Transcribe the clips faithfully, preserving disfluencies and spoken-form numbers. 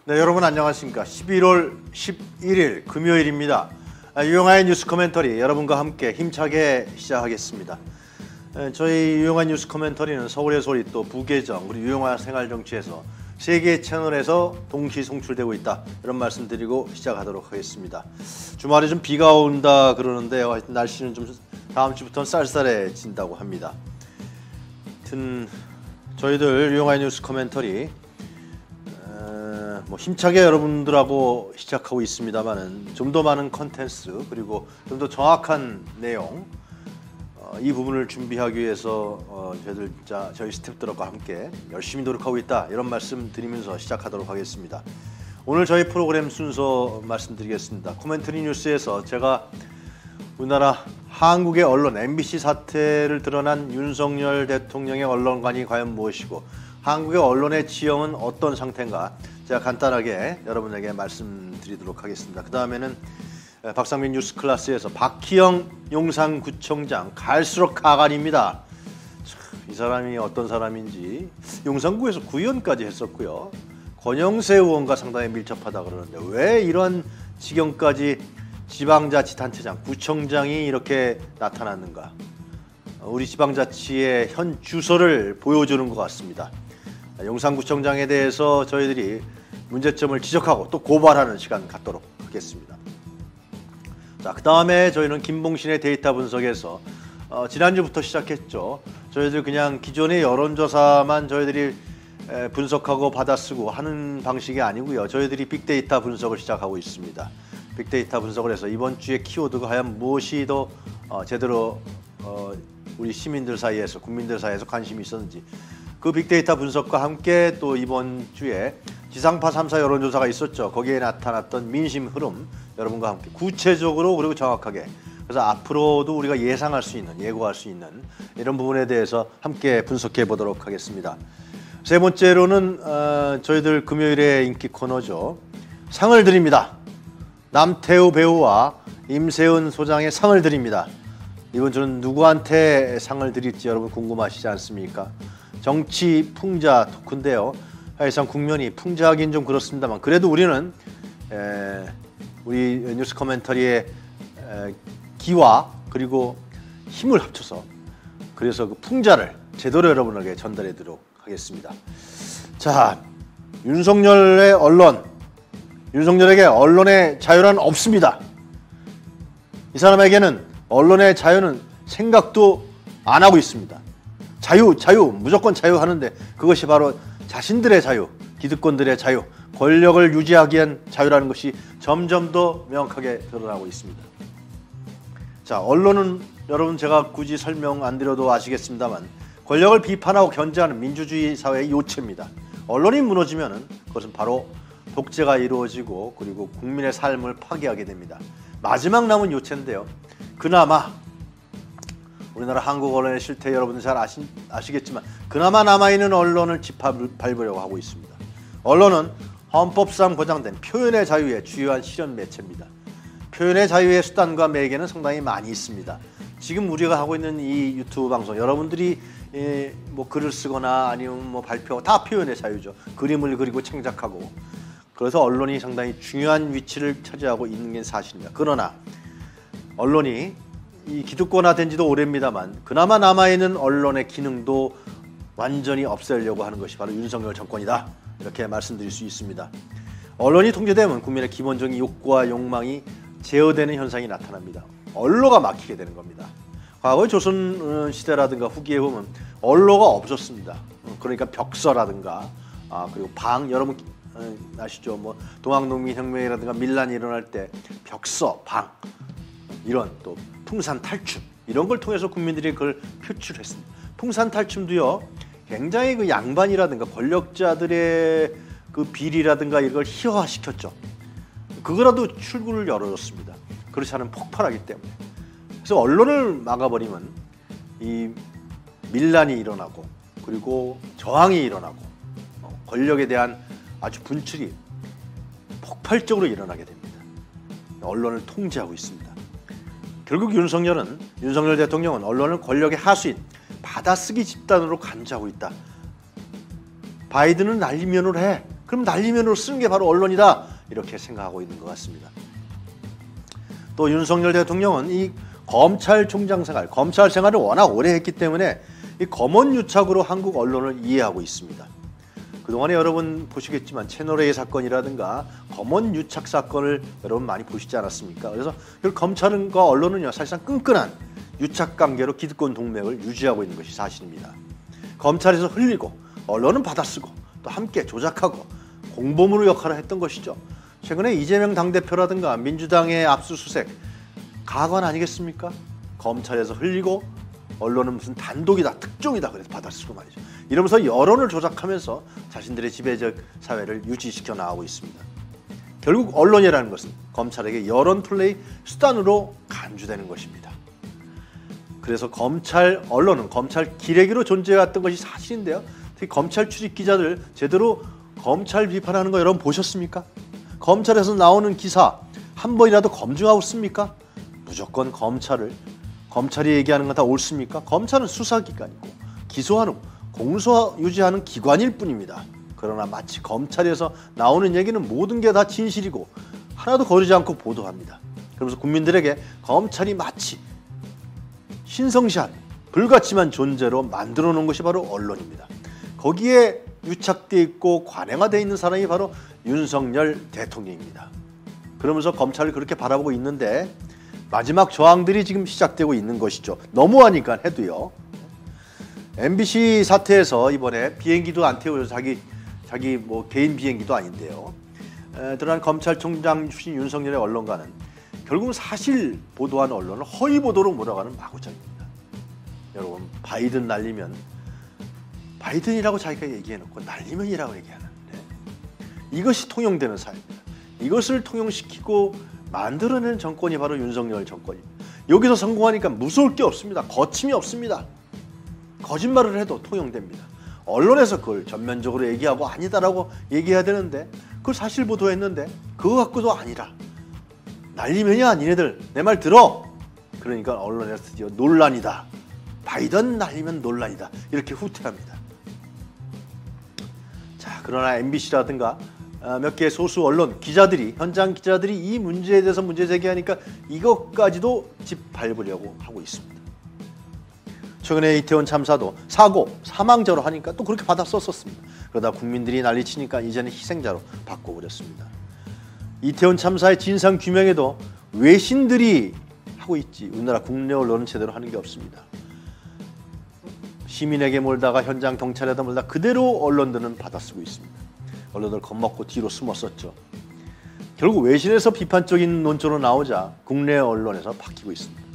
네, 여러분 안녕하십니까. 십일월 십일일 금요일입니다. 유용한 뉴스 코멘터리 여러분과 함께 힘차게 시작하겠습니다. 저희 유용한 뉴스 코멘터리는 서울의 소리 또 부계정 그리고 유용한 생활정치에서 세 개의 채널에서 동시 송출되고 있다, 이런 말씀 드리고 시작하도록 하겠습니다. 주말에 좀 비가 온다 그러는데요, 하여튼 날씨는 좀 다음 주부터는 쌀쌀해진다고 합니다. 하여튼 저희들 유용한 뉴스 코멘터리 뭐 힘차게 여러분들하고 시작하고 있습니다만은 좀 더 많은 컨텐츠 그리고 좀 더 정확한 내용, 어, 이 부분을 준비하기 위해서 어, 저희들 자 저희 스태프들과 함께 열심히 노력하고 있다, 이런 말씀 드리면서 시작하도록 하겠습니다. 오늘 저희 프로그램 순서 말씀드리겠습니다. 코멘터리 뉴스에서 제가 우리나라 한국의 언론 엠비씨 사태를 드러난 윤석열 대통령의 언론관이 과연 무엇이고 한국의 언론의 지형은 어떤 상태인가, 제가 간단하게 여러분에게 말씀드리도록 하겠습니다. 그 다음에는 박상민 뉴스 클래스에서 박희영 용산구청장 갈수록 가관입니다. 이 사람이 어떤 사람인지, 용산구에서 구의원까지 했었고요. 권영세 의원과 상당히 밀접하다 그러는데 왜 이런 지경까지 지방자치단체장, 구청장이 이렇게 나타났는가? 우리 지방자치의 현 주소를 보여주는 것 같습니다. 용산구청장에 대해서 저희들이 문제점을 지적하고 또 고발하는 시간 갖도록 하겠습니다. 자, 그 다음에 저희는 김봉신의 데이터 분석에서 어, 지난주부터 시작했죠. 저희들 그냥 기존의 여론조사만 저희들이 에, 분석하고 받아쓰고 하는 방식이 아니고요. 저희들이 빅데이터 분석을 시작하고 있습니다. 빅데이터 분석을 해서 이번 주에 키워드가 과연 무엇이 더 어, 제대로 어, 우리 시민들 사이에서, 국민들 사이에서 관심이 있었는지, 그 빅데이터 분석과 함께 또 이번 주에 지상파 삼 사 여론조사가 있었죠. 거기에 나타났던 민심 흐름 여러분과 함께 구체적으로 그리고 정확하게, 그래서 앞으로도 우리가 예상할 수 있는, 예고할 수 있는 이런 부분에 대해서 함께 분석해 보도록 하겠습니다. 세 번째로는 어, 저희들 금요일의 인기 코너죠. 상을 드립니다. 남태우 배우와 임세은 소장의 상을 드립니다. 이번 주는 누구한테 상을 드릴지 여러분 궁금하시지 않습니까? 정치 풍자 토크인데요. 사실상 국면이 풍자하긴 좀 그렇습니다만 그래도 우리는 에, 우리 뉴스 코멘터리의 에, 기와 그리고 힘을 합쳐서 그래서 그 풍자를 제대로 여러분에게 전달해 드리도록 하겠습니다. 자, 윤석열의 언론, 윤석열에게 언론의 자유는 없습니다. 이 사람에게는 언론의 자유는 생각도 안 하고 있습니다. 자유, 자유, 무조건 자유 하는데 그것이 바로 자신들의 자유, 기득권들의 자유, 권력을 유지하기 위한 자유라는 것이 점점 더 명확하게 드러나고 있습니다. 자, 언론은 여러분 제가 굳이 설명 안 드려도 아시겠습니다만 권력을 비판하고 견제하는 민주주의 사회의 요체입니다. 언론이 무너지면은 그것은 바로 독재가 이루어지고 그리고 국민의 삶을 파괴하게 됩니다. 마지막 남은 요체인데요. 그나마 우리나라 한국 언론의 실태 여러분들 잘 아시, 아시겠지만 그나마 남아있는 언론을 짓밟으려고 하고 있습니다. 언론은 헌법상 보장된 표현의 자유의 주요한 실현 매체입니다. 표현의 자유의 수단과 매개는 상당히 많이 있습니다. 지금 우리가 하고 있는 이 유튜브 방송, 여러분들이 예, 뭐 글을 쓰거나 아니면 뭐 발표, 다 표현의 자유죠. 그림을 그리고 창작하고, 그래서 언론이 상당히 중요한 위치를 차지하고 있는 게 사실입니다. 그러나 언론이 이 기득권화된 지도 오래입니다만 그나마 남아있는 언론의 기능도 완전히 없애려고 하는 것이 바로 윤석열 정권이다, 이렇게 말씀드릴 수 있습니다. 언론이 통제되면 국민의 기본적인 욕구와 욕망이 제어되는 현상이 나타납니다. 언로가 막히게 되는 겁니다. 과거의 조선 시대라든가 후기에 보면 언로가 없었습니다. 그러니까 벽서라든가 아, 그리고 방, 여러분 아시죠? 뭐 동학농민혁명이라든가 밀란이 일어날 때 벽서, 방, 이런 또 풍산탈춤, 이런 걸 통해서 국민들이 그걸 표출했습니다. 풍산탈춤도요, 굉장히 그 양반이라든가 권력자들의 그 비리라든가 이걸 희화화시켰죠. 그거라도 출구를 열어줬습니다. 그렇지 않으면 폭발하기 때문에. 그래서 언론을 막아버리면 이 밀란이 일어나고 그리고 저항이 일어나고 권력에 대한 아주 분출이 폭발적으로 일어나게 됩니다. 언론을 통제하고 있습니다. 결국 윤석열은, 윤석열 대통령은 언론을 권력의 하수인, 받아쓰기 집단으로 간주하고 있다. 바이든은 난리면을 해. 그럼 날리면으로 쓰는 게 바로 언론이다. 이렇게 생각하고 있는 것 같습니다. 또 윤석열 대통령은 이 검찰총장 생활, 검찰 생활을 워낙 오래 했기 때문에 이 검언유착으로 한국 언론을 이해하고 있습니다. 그동안에 여러분 보시겠지만 채널A 사건이라든가 검언유착 사건을 여러분 많이 보시지 않았습니까? 그래서 검찰과 언론은요 사실상 끈끈한 유착관계로 기득권 동맹을 유지하고 있는 것이 사실입니다. 검찰에서 흘리고 언론은 받아쓰고 또 함께 조작하고 공범으로 역할을 했던 것이죠. 최근에 이재명 당대표라든가 민주당의 압수수색 가관 아니겠습니까? 검찰에서 흘리고 언론은 무슨 단독이다, 특종이다 그래서 받아쓰고 말이죠. 이러면서 여론을 조작하면서 자신들의 지배적 사회를 유지시켜 나가고 있습니다. 결국 언론이라는 것은 검찰에게 여론 플레이 수단으로 간주되는 것입니다. 그래서 검찰 언론은 검찰 기레기로 존재해왔던 것이 사실인데요. 특히 검찰 출입 기자들 제대로 검찰 비판하는 거 여러분 보셨습니까? 검찰에서 나오는 기사 한 번이라도 검증하고 씁니까? 무조건 검찰을 검찰이 얘기하는 건 다 옳습니까? 검찰은 수사기관이고 기소하는 공소 유지하는 기관일 뿐입니다. 그러나 마치 검찰에서 나오는 얘기는 모든 게 다 진실이고 하나도 거르지 않고 보도합니다. 그러면서 국민들에게 검찰이 마치 신성시한 불가침한 존재로 만들어 놓은 것이 바로 언론입니다. 거기에 유착되어 있고 관행화되어 있는 사람이 바로 윤석열 대통령입니다. 그러면서 검찰을 그렇게 바라보고 있는데 마지막 저항들이 지금 시작되고 있는 것이죠. 너무하니까 해도요. 엠비씨 사태에서 이번에 비행기도 안 태워서 자기 자기 뭐 개인 비행기도 아닌데요. 에, 드러난 검찰총장 출신 윤석열의 언론가는 결국은 사실 보도한 언론을 허위 보도로 몰아가는 마구잡이입니다. 여러분 바이든 날리면 바이든이라고 자기가 얘기해놓고 날리면이라고 얘기하는데 이것이 통용되는 사회입니다. 이것을 통용시키고 만들어낸 정권이 바로 윤석열 정권입니다. 여기서 성공하니까 무서울 게 없습니다. 거침이 없습니다. 거짓말을 해도 통용됩니다. 언론에서 그걸 전면적으로 얘기하고 아니다라고 얘기해야 되는데 그걸 사실 보도했는데 그거 갖고도 아니라 날리면이야 니네들 내 말 들어. 그러니까 언론에서 드디어 논란이다. 바이든 날리면 논란이다. 이렇게 후퇴합니다. 자, 그러나 엠비씨라든가 몇 개의 소수 언론 기자들이 현장 기자들이 이 문제에 대해서 문제 제기하니까 이것까지도 짚밟으려고 하고 있습니다. 최근에 이태원 참사도 사고 사망자로 하니까 또 그렇게 받아 썼었습니다. 그러다 국민들이 난리치니까 이제는 희생자로 바꿔버렸습니다. 이태원 참사의 진상 규명에도 외신들이 하고 있지 우리나라 국내 언론은 제대로 하는 게 없습니다. 시민에게 몰다가 현장 경찰에다 몰다 그대로 언론들은 받아쓰고 있습니다. 언론들 겁먹고 뒤로 숨었었죠. 결국 외신에서 비판적인 논조로 나오자 국내 언론에서 바뀌고 있습니다.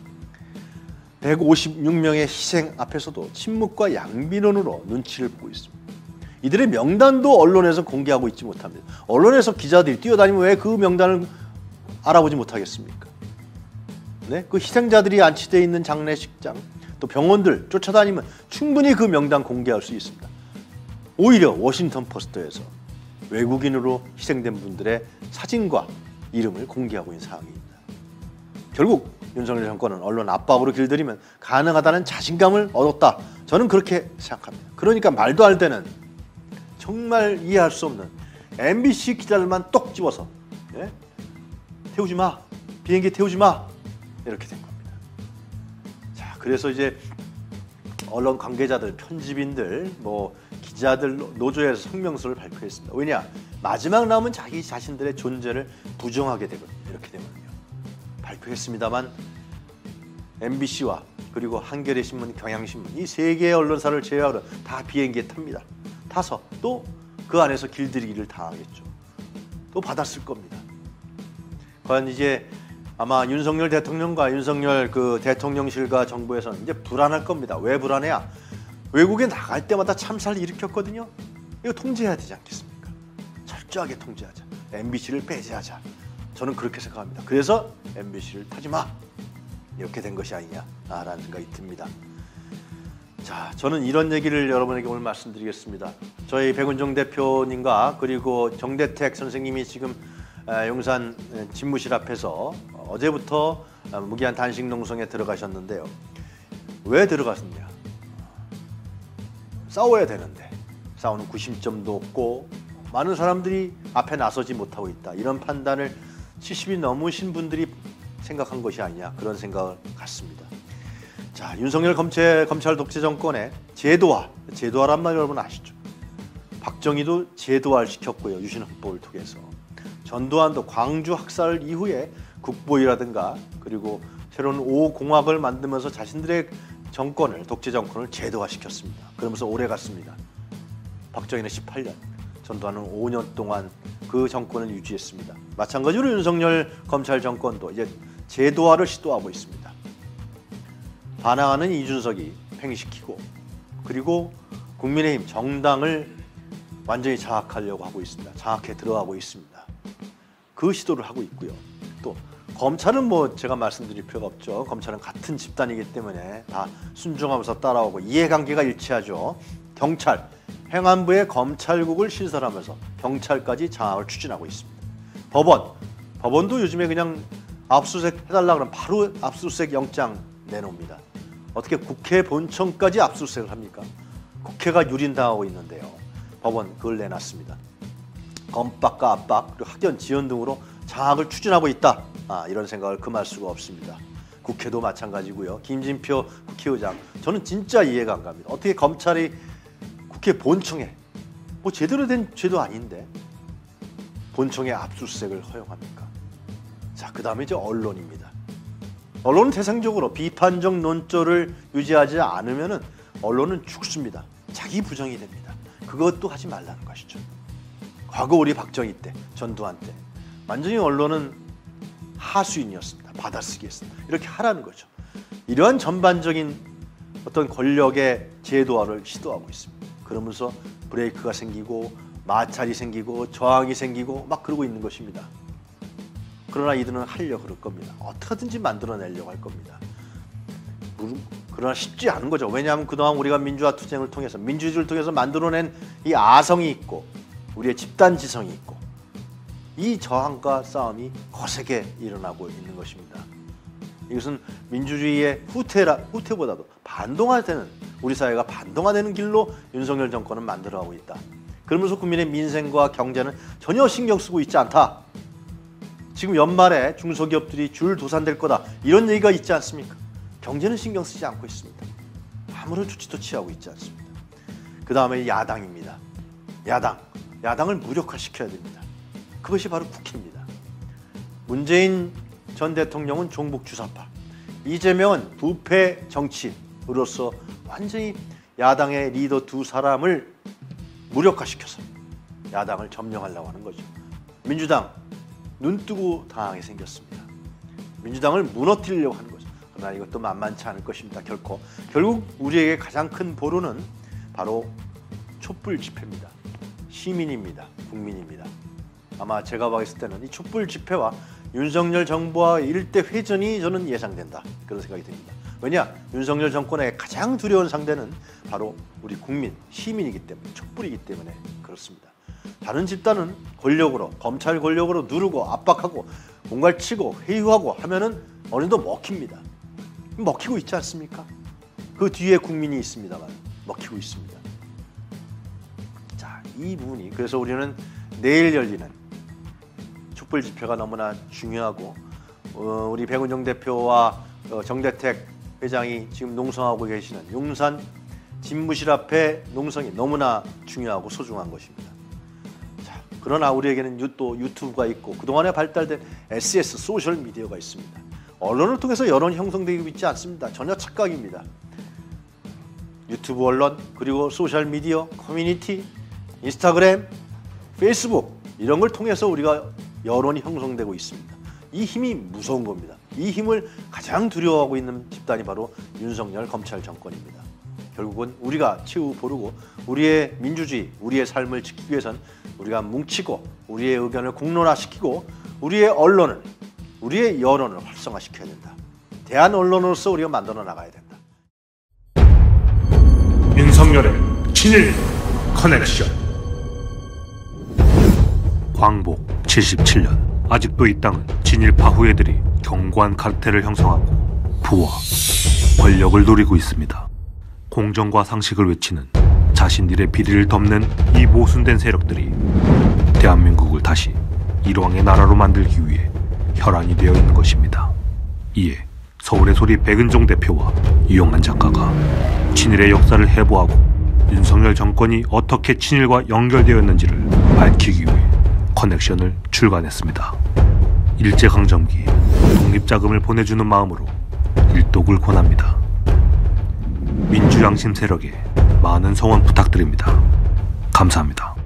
백오십육 명의 희생 앞에서도 침묵과 양비론으로 눈치를 보고 있습니다. 이들의 명단도 언론에서 공개하고 있지 못합니다. 언론에서 기자들이 뛰어다니면 왜 그 명단을 알아보지 못하겠습니까? 네? 그 희생자들이 안치되어 있는 장례식장 또 병원들 쫓아다니면 충분히 그 명단 공개할 수 있습니다. 오히려 워싱턴 포스트에서 외국인으로 희생된 분들의 사진과 이름을 공개하고 있는 상황입니다. 결국 윤석열 정권은 언론 압박으로 길들이면 가능하다는 자신감을 얻었다. 저는 그렇게 생각합니다. 그러니까 말도 안 되는 정말 이해할 수 없는 엠비씨 기자들만 똑 집어서 예? 태우지 마. 비행기 태우지 마. 이렇게 된 겁니다. 자, 그래서 이제 언론 관계자들, 편집인들, 뭐 기자들 노조에서 성명서를 발표했습니다. 왜냐? 마지막 남은 자기 자신들의 존재를 부정하게 되거든요. 이렇게 되면요. 발표했습니다만 엠비씨와 그리고 한겨레 신문, 경향신문 이 세 개의 언론사를 제외하고는 다 비행기에 탑니다. 타서 또 그 안에서 길들이기를 당하겠죠. 또 받았을 겁니다. 과연 이제 아마 윤석열 대통령과 윤석열 그 대통령실과 정부에서는 이제 불안할 겁니다. 왜 불안해야? 외국에 나갈 때마다 참사를 일으켰거든요. 이거 통제해야 되지 않겠습니까? 철저하게 통제하자. 엠비씨를 배제하자. 저는 그렇게 생각합니다. 그래서 엠비씨를 타지 마. 이렇게 된 것이 아니냐라는 생각이 듭니다. 자, 저는 이런 얘기를 여러분에게 오늘 말씀드리겠습니다. 저희 백운종 대표님과 그리고 정대택 선생님이 지금 용산 집무실 앞에서 어제부터 무기한 단식 농성에 들어가셨는데요. 왜 들어갔느냐? 싸워야 되는데 싸우는 구심점도 없고 많은 사람들이 앞에 나서지 못하고 있다. 이런 판단을 칠십이 넘으신 분들이 생각한 것이 아니냐, 그런 생각을 갖습니다. 자, 윤석열 검찰, 검찰 독재 정권의 제도화, 제도화란 말 여러분 아시죠? 박정희도 제도화를 시켰고요. 유신헌법을 통해서. 전두환도 광주 학살 이후에 국보위라든가 그리고 새로운 오공학을 만들면서 자신들의 정권을, 독재 정권을 제도화시켰습니다. 그러면서 오래 갔습니다. 박정희는 십팔 년, 전두환은 오 년 동안 그 정권을 유지했습니다. 마찬가지로 윤석열 검찰 정권도 이제 제도화를 시도하고 있습니다. 반항하는 이준석이 팽시키고 그리고 국민의힘 정당을 완전히 장악하려고 하고 있습니다. 장악해 들어가고 있습니다. 그 시도를 하고 있고요. 또 검찰은 뭐 제가 말씀드릴 필요가 없죠. 검찰은 같은 집단이기 때문에 다 순종하면서 따라오고 이해관계가 일치하죠. 경찰, 행안부의 검찰국을 신설하면서 경찰까지 장악을 추진하고 있습니다. 법원, 법원도 요즘에 그냥 압수수색 해달라 그러면 바로 압수수색 영장 내놓습니다. 어떻게 국회 본청까지 압수수색을 합니까? 국회가 유린당하고 있는데요. 법원 그걸 내놨습니다. 검박과 압박, 그리고 학연 지연 등으로 장악을 추진하고 있다. 아, 이런 생각을 금할 수가 없습니다. 국회도 마찬가지고요. 김진표 국회의장, 저는 진짜 이해가 안 갑니다. 어떻게 검찰이 국회 본청에, 뭐 제대로 된 죄도 아닌데 본청에 압수수색을 허용합니까? 자, 그 다음에 이제 언론입니다. 언론은 대상적으로 비판적 논조를 유지하지 않으면은 언론은 죽습니다. 자기 부정이 됩니다. 그것도 하지 말라는 것이죠. 과거 우리 박정희 때, 전두환 때 완전히 언론은 하수인이었습니다. 받아쓰기였습니다. 이렇게 하라는 거죠. 이러한 전반적인 어떤 권력의 제도화를 시도하고 있습니다. 그러면서 브레이크가 생기고 마찰이 생기고 저항이 생기고 막 그러고 있는 것입니다. 그러나 이들은 하려고 그럴 겁니다. 어떻게든지 만들어내려고 할 겁니다. 그러나 쉽지 않은 거죠. 왜냐하면 그동안 우리가 민주화 투쟁을 통해서, 민주주의를 통해서 만들어낸 이 아성이 있고 우리의 집단 지성이 있고 이 저항과 싸움이 거세게 일어나고 있는 것입니다. 이것은 민주주의의 후퇴라, 후퇴보다도 반동화되는, 우리 사회가 반동화되는 길로 윤석열 정권은 만들어가고 있다. 그러면서 국민의 민생과 경제는 전혀 신경 쓰고 있지 않다. 지금 연말에 중소기업들이 줄 도산될 거다, 이런 얘기가 있지 않습니까? 경제는 신경 쓰지 않고 있습니다. 아무런 조치도 취하고 있지 않습니다. 그 다음에 야당입니다. 야당, 야당을 무력화시켜야 됩니다. 그것이 바로 국회입니다. 문재인 전 대통령은 종북 주사파, 이재명은 부패 정치인으로서 완전히 야당의 리더 두 사람을 무력화시켜서 야당을 점령하려고 하는 거죠. 민주당 눈 뜨고 당하게 생겼습니다. 민주당을 무너뜨리려고 하는 거죠. 그러나 이것도 만만치 않을 것입니다. 결코. 결국 우리에게 가장 큰 보루는 바로 촛불 집회입니다. 시민입니다. 국민입니다. 아마 제가 봤을 때는 이 촛불 집회와 윤석열 정부와 일대 회전이 저는 예상된다, 그런 생각이 듭니다. 왜냐? 윤석열 정권의 가장 두려운 상대는 바로 우리 국민, 시민이기 때문에, 촛불이기 때문에 그렇습니다. 다른 집단은 권력으로, 검찰 권력으로 누르고 압박하고 공갈 치고 회유하고 하면은 어느 정도 먹힙니다. 먹히고 있지 않습니까? 그 뒤에 국민이 있습니다만 먹히고 있습니다. 자, 이 부분이, 그래서 우리는 내일 열리는 촛불 집회가 너무나 중요하고, 어, 우리 백운영 대표와 어, 정대택 회장이 지금 농성하고 계시는 용산 집무실 앞에 농성이 너무나 중요하고 소중한 것입니다. 자, 그러나 우리에게는 유, 또 유튜브가 있고 그동안에 발달된 에스엔에스, 소셜미디어가 있습니다. 언론을 통해서 여론이 형성되고 있지 않습니다. 전혀 착각입니다. 유튜브 언론, 그리고 소셜미디어, 커뮤니티, 인스타그램, 페이스북, 이런 걸 통해서 우리가 여론이 형성되고 있습니다. 이 힘이 무서운 겁니다. 이 힘을 가장 두려워하고 있는 집단이 바로 윤석열 검찰 정권입니다. 결국은 우리가 최후 보루고 우리의 민주주의, 우리의 삶을 지키기 위해선 우리가 뭉치고 우리의 의견을 공론화시키고 우리의 언론을, 우리의 여론을 활성화시켜야 된다. 대한 언론으로서 우리가 만들어 나가야 된다. 윤석열의 친일 커넥션. 광복 칠십칠 년. 아직도 이 땅은 진일파 후예들이 견고한 카르텔을 형성하고 부와 권력을 누리고 있습니다. 공정과 상식을 외치는 자신들의 비리를 덮는 이 모순된 세력들이 대한민국을 다시 일왕의 나라로 만들기 위해 혈안이 되어 있는 것입니다. 이에 서울의 소리 백은종 대표와 이용한 작가가 친일의 역사를 해부하고 윤석열 정권이 어떻게 친일과 연결되었는지를 밝히기 위해 커넥션을 출간했습니다. 일제강점기 독립자금을 보내주는 마음으로 일독을 권합니다. 민주양심 세력에 많은 성원 부탁드립니다. 감사합니다.